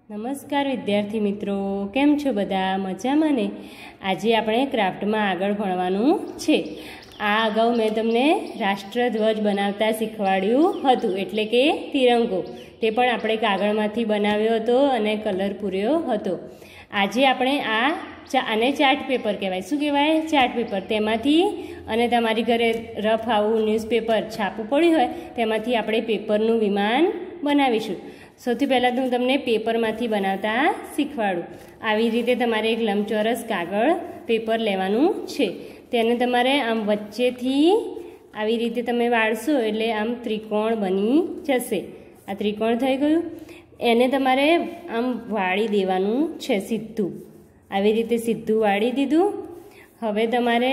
નમસ્કાર વિદ્યાર્થી મિત્રો, કેમ છો બધા? મજામાં ને? આજે આપણે ક્રાફ્ટમાં આગળ ભણવાનું છે. આ અગાઉ મેં તમને રાષ્ટ્રધ્વજ બનાવતા શીખવાડ્યું હતું, એટલે કે તિરંગો. તે પણ આપણે કાગળમાંથી બનાવ્યો હતો અને કલર પૂર્યો હતો. આજે આપણે આને ચાર્ટ પેપર કહેવાય. શું કહેવાય? Chart paper. તેમાંથી અને તમારી ઘરે રફ આવું ન્યૂઝપેપર છાપવું પડ્યું હોય તેમાંથી આપણે પેપરનું વિમાન બનાવીશું. સૌથી પહેલાં તો હું તમને પેપરમાંથી બનાવતા શીખવાડું. આવી રીતે તમારે એક લંબચોરસ કાગળ પેપર લેવાનું છે. તેને તમારે આમ વચ્ચેથી આવી રીતે તમે વાળશો એટલે આમ ત્રિકોણ બની જશે. આ ત્રિકોણ થઈ ગયું. એને તમારે આમ વાળી દેવાનું છે સીધું. આવી રીતે સીધું વાળી દીધું. હવે તમારે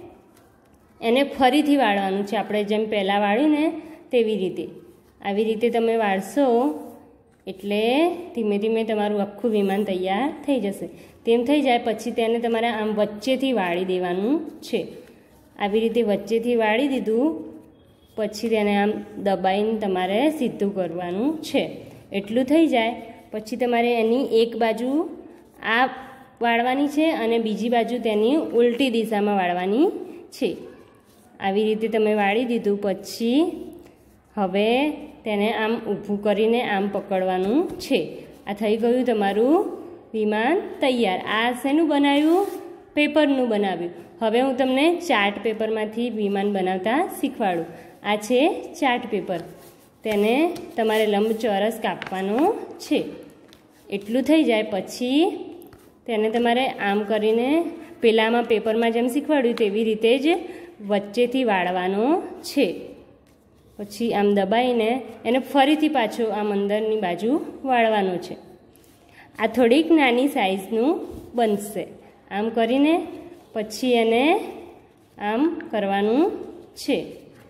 એને ફરીથી વાળવાનું છે, આપણે જેમ પહેલાં વાળ્યું ને તેવી રીતે. આવી રીતે તમે વાળશો એટલે ધીમે ધીમે તમારું આખું વિમાન તૈયાર થઈ જશે. તેમ થઈ જાય પછી તેને તમારે આમ વચ્ચેથી વાળી દેવાનું છે. આવી રીતે વચ્ચેથી વાળી દીધું પછી તેને આમ દબાઈને તમારે સીધું કરવાનું છે. એટલું થઈ જાય પછી તમારે એની એક બાજુ આ વાળવાની છે અને બીજી બાજુ તેની ઉલટી દિશામાં વાળવાની છે. આવી રીતે તમે વાળી દીધું પછી હવે તેને આમ ઊભું કરીને આમ પકડવાનું છે. આ થઈ ગયું તમારું વિમાન તૈયાર. આ શેનું બનાવ્યું? પેપરનું બનાવ્યું. હવે હું તમને ચાર્ટ પેપરમાંથી વિમાન બનાવતા શીખવાડું. આ છે ચાર્ટ પેપર. તેને તમારે લંબચોરસ કાપવાનો છે. એટલું થઈ જાય પછી તેને તમારે આમ કરીને પેલામાં પેપરમાં જેમ શીખવાડ્યું તેવી રીતે જ વચ્ચેથી વાળવાનો છે. પછી આમ દબાઈને એને ફરીથી પાછો આમ અંદરની બાજુ વાળવાનો છે. આ થોડીક નાની સાઇઝનું બનશે. આમ કરીને પછી એને આમ કરવાનું છે.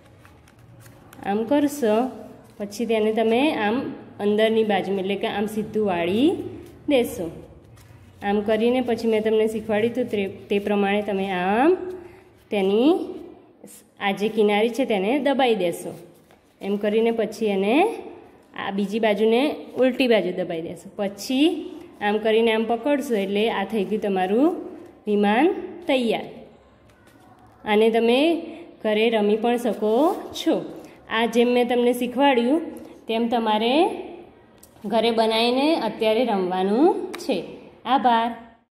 આમ કરશો પછી તેને તમે આમ અંદરની બાજુમાં એટલે કે આમ સીધું વાળી દેશો. આમ કરીને પછી મેં તમને શીખવાડ્યું હતું તે પ્રમાણે તમે આમ તેની આ જે કિનારી છે તેને દબાઈ દેશો. એમ કરીને પછી એને આ બીજી બાજુને ઉલટી બાજુ દબાઈ દેશો. પછી આમ કરીને આમ પકડશો એટલે આ થઈ ગયું તમારું વિમાન તૈયાર. આને તમે ઘરે રમી પણ શકો છો. આ જેમ મેં તમને શીખવાડ્યું તેમ તમારે ઘરે બનાવીને અત્યારે રમવાનું છે. આભાર.